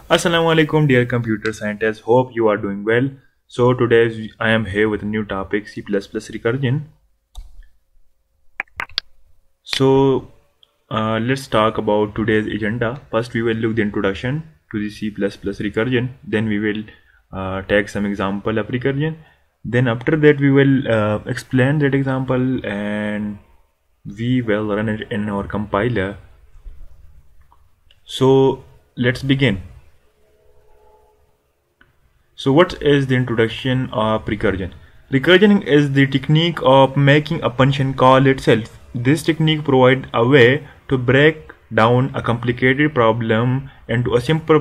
Assalamu alaikum, dear computer scientists. Hope you are doing well. So today I am here with a new topic, C++ recursion. So let's talk about today's agenda. First we will look the introduction to the C++ recursion. Then we will take some example of recursion. Then after that we will explain that example and we will run it in our compiler. So let's begin. So what is the introduction of recursion? Recursion is the technique of making a function call itself. This technique provides a way to break down a complicated problem into a simple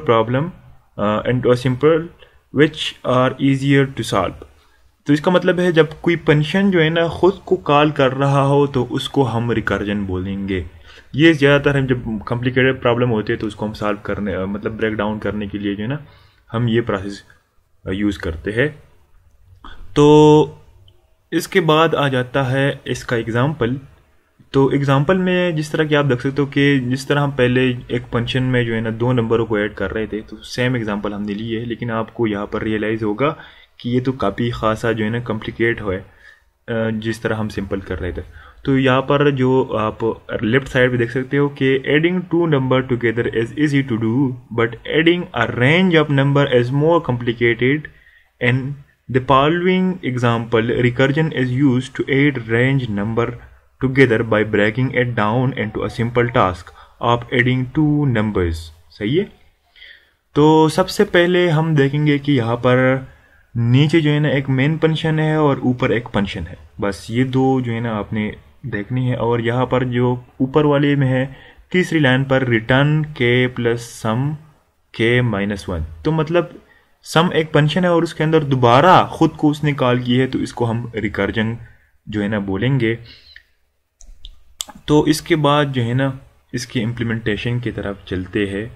which are easier to solve. तो इसका मतलब है जब कोई function जो है ना खुद को कॉल कर रहा हो तो उसको हम रिकर्जन बोलेंगे। ये ज़्यादातर हम जब कॉम्प्लिकेटेड प्रॉब्लम होते हैं तो उसको हम सॉल्व करने मतलब ब्रेक डाउन करने के लिए जो है ना हम ये प्रोसेस यूज़ करते हैं। तो इसके बाद आ जाता है इसका एग्जांपल। तो एग्जांपल में जिस तरह कि आप देख सकते हो कि जिस तरह हम पहले एक फंक्शन में जो है ना दो नंबरों को ऐड कर रहे थे तो सेम एग्जांपल हमने लिए है, लेकिन आपको यहाँ पर रियलाइज़ होगा कि ये तो काफ़ी खासा जो है ना कॉम्प्लिकेट है जिस तरह हम सिंपल कर रहे थे। तो यहाँ पर जो आप लेफ्ट साइड पे देख सकते हो कि adding two number together is easy to do but adding a range of number is more complicated. And the following example recursion is used to add range number together by breaking it down into a simple task of adding two numbers. सही है। तो सबसे पहले हम देखेंगे कि यहाँ पर नीचे जो है ना एक मेन फंक्शन है और ऊपर एक फंक्शन है, बस ये दो जो है ना आपने देखनी है। और यहाँ पर जो ऊपर वाले में है तीसरी लाइन पर रिटर्न के प्लस सम के माइनस वन, तो मतलब सम एक फंक्शन है और उसके अंदर दोबारा खुद को उसने कॉल की है तो इसको हम रिकर्जन जो है ना बोलेंगे। तो इसके बाद जो है ना इसकी इम्प्लीमेंटेशन की तरफ चलते हैं।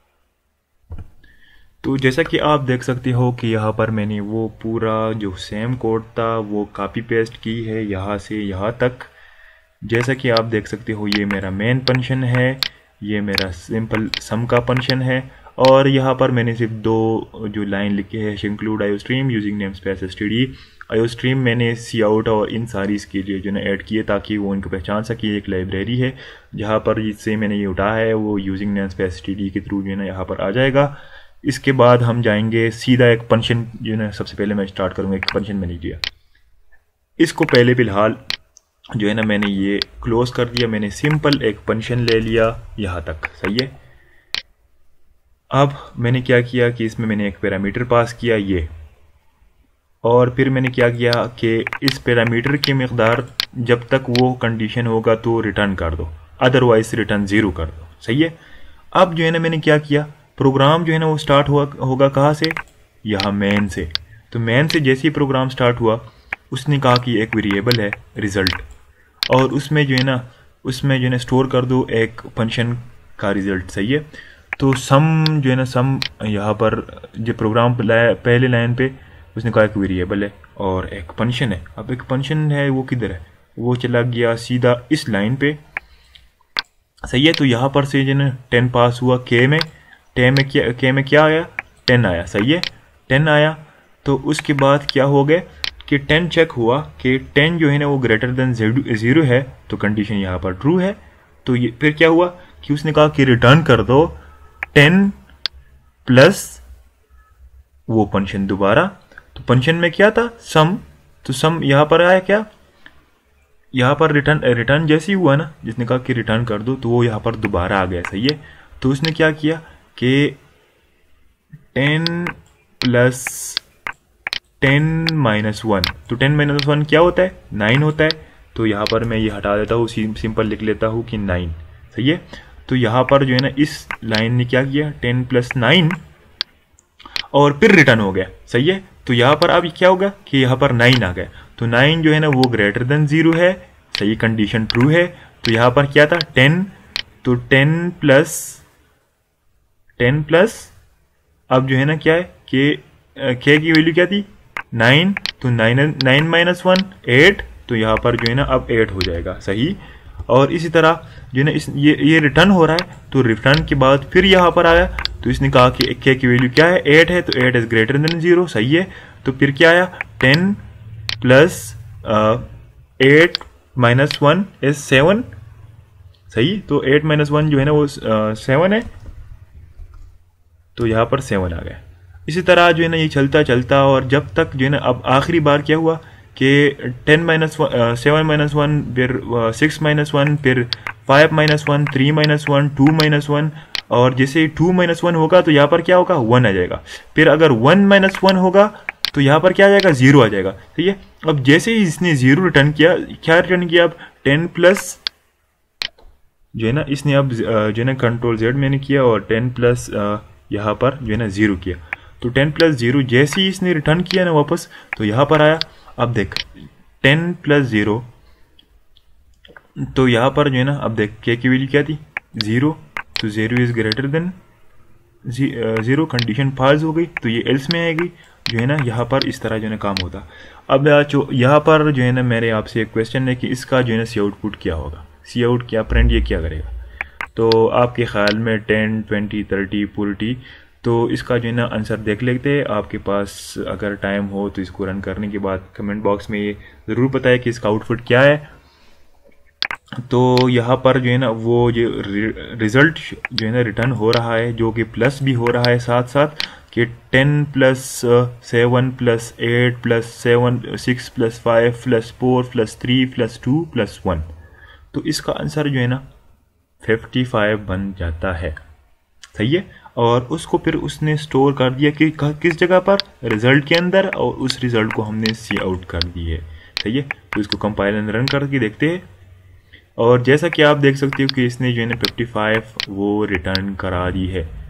तो जैसा कि आप देख सकते हो कि यहाँ पर मैंने वो पूरा जो सेम कोड था वो कॉपी पेस्ट की है यहाँ से यहाँ तक। जैसा कि आप देख सकते हो ये मेरा मेन फंक्शन है, ये मेरा सिंपल सम का फंक्शन है और यहाँ पर मैंने सिर्फ दो जो लाइन लिखी है include iostream using namespace STD. Iostream मैंने सी आउट और इन सारी इसके लिए जो है ऐड किए ताकि वो उनको पहचान सके। एक लाइब्रेरी है जहाँ पर इससे मैंने ये उठाया है वो यूजिंग नेम स्पेस एसटीडी के थ्रू जो है ना यहाँ पर आ जाएगा। इसके बाद हम जाएंगे सीधा एक फंक्शन जो है सबसे पहले मैं स्टार्ट करूँगा। एक फंक्शन मैंने लिया, इसको पहले फिलहाल जो है ना मैंने ये क्लोज कर दिया, मैंने सिंपल एक फंक्शन ले लिया यहाँ तक। सही है। अब मैंने क्या किया कि इसमें मैंने एक पैरामीटर पास किया ये, और फिर मैंने क्या किया कि इस पैरामीटर की मिकदार जब तक वो कंडीशन होगा तो रिटर्न कर दो, अदरवाइज रिटर्न 0 कर दो। सही है। अब जो है ना मैंने क्या किया, प्रोग्राम जो है ना वो स्टार्ट होगा कहाँ से, यहाँ मेन से। तो मेन से जैसे ही प्रोग्राम स्टार्ट हुआ उसने कहा कि एक वेरिएबल है रिजल्ट और उसमें जो है ना स्टोर कर दो एक फंक्शन का रिजल्ट। सही है। तो सम जो है ना सम यहाँ पर जो प्रोग्राम पहले लाइन पे उसने कहा एक वेरिएबल है और एक फंक्शन है। अब एक फंक्शन है वो किधर है, वो चला गया सीधा इस लाइन पे। सही है। तो यहाँ पर से जो है 10 पास हुआ के में क्या आया 10 आया। सही है। 10 आया तो उसके बाद क्या हो गया कि 10 चेक हुआ कि 10 जो है ना वो ग्रेटर देन 0 है तो कंडीशन यहाँ पर ट्रू है। तो ये फिर क्या हुआ कि उसने कहा कि रिटर्न कर दो 10 प्लस वो फंक्शन दोबारा। तो फंक्शन में क्या था सम, तो सम यहाँ पर आया क्या, यहाँ पर रिटर्न जैसे ही हुआ ना जिसने कहा कि रिटर्न कर दो तो वो यहाँ पर दोबारा आ गया। सही है। तो उसने क्या किया कि 10 प्लस 10 माइनस 1, तो 10 माइनस 1 क्या होता है 9 होता है। तो यहाँ पर मैं ये हटा देता हूँ, सिंपल लिख लेता हूँ कि 9। सही है। तो यहाँ पर जो है ना इस लाइन ने क्या किया 10 प्लस 9 और फिर रिटर्न हो गया। सही है। तो यहाँ पर अब क्या होगा कि यहाँ पर 9 आ गया, तो 9 जो है ना वो ग्रेटर देन 0 है। सही, कंडीशन ट्रू है। तो यहाँ पर क्या था 10, तो 10 प्लस अब जो है ना क्या है कि के की वैल्यू क्या थी 9, तो 9 माइनस 1 8, तो यहाँ पर जो है ना अब 8 हो जाएगा। सही। और इसी तरह जो है ना ये रिटर्न हो रहा है, तो रिटर्न के बाद फिर यहाँ पर आया तो इसने कहा कि k की वैल्यू क्या है, 8 है, तो 8 इज ग्रेटर देन 0, सही है। तो फिर क्या आया, 10 प्लस 8 माइनस 1 इज 7, सही। तो 8 माइनस 1 जो है ना वो 7 है, तो यहाँ पर 7 आ गया। इसी तरह जो है ना ये चलता चलता, और जब तक जो है ना अब आखिरी बार क्या हुआ कि 10 माइनस 7 माइनस 1, फिर 6 माइनस 1, फिर 5 माइनस 1, 3 माइनस 1, 2 माइनस 1, और जैसे 2 माइनस 1 होगा तो यहाँ पर क्या होगा, 1 आ जाएगा। फिर अगर 1 माइनस 1 होगा तो यहाँ पर क्या आ जाएगा, 0 आ जाएगा, ठीक है। अब जैसे ही इसने 0 रिटर्न किया, क्या रिटर्न किया, अब 10 प्लस जो है ना इसने अब जो है ना कंट्रोल Z मैंने किया, और 10 प्लस यहाँ पर जो है ना 0 किया। तो 10 प्लस 0 जैसे ही इसने रिटर्न किया ना वापस, तो यहाँ पर आया। अब देख 10 प्लस 0, तो यहाँ पर जो है ना अब देख k की वैल्यू क्या थी, 0, तो 0 is greater than 0, condition false हो गई, तो ये एल्स में आएगी, जो है ना यहाँ पर इस तरह जो है ना काम होता। अब यहाँ पर जो है ना मेरे आपसे एक क्वेश्चन है कि इसका जो है ना सी आउटपुट क्या होगा, सी आउट क्या प्रिंट ये क्या करेगा। तो आपके ख्याल में 10, 20, 30, 40, तो इसका जो है ना आंसर देख लेते हैं। आपके पास अगर टाइम हो तो इसको रन करने के बाद कमेंट बॉक्स में ये ज़रूर बताएं कि इसका आउटपुट क्या है। तो यहाँ पर जो है ना वो जो रिज़ल्ट जो है ना रिटर्न हो रहा है, जो कि प्लस भी हो रहा है साथ साथ, कि 10 plus 7 plus 8 plus 7 6 plus 5 plus 4 plus 3 plus 2 plus 1, तो इसका आंसर जो है ना 55 बन जाता है, सही है। और उसको फिर उसने स्टोर कर दिया कि किस जगह पर, रिजल्ट के अंदर, और उस रिजल्ट को हमने सी आउट कर दी है, सही है। तो इसको कंपाइल एंड रन करके देखते हैं, और जैसा कि आप देख सकते हो कि इसने जो है ना 55 वो रिटर्न करा दी है।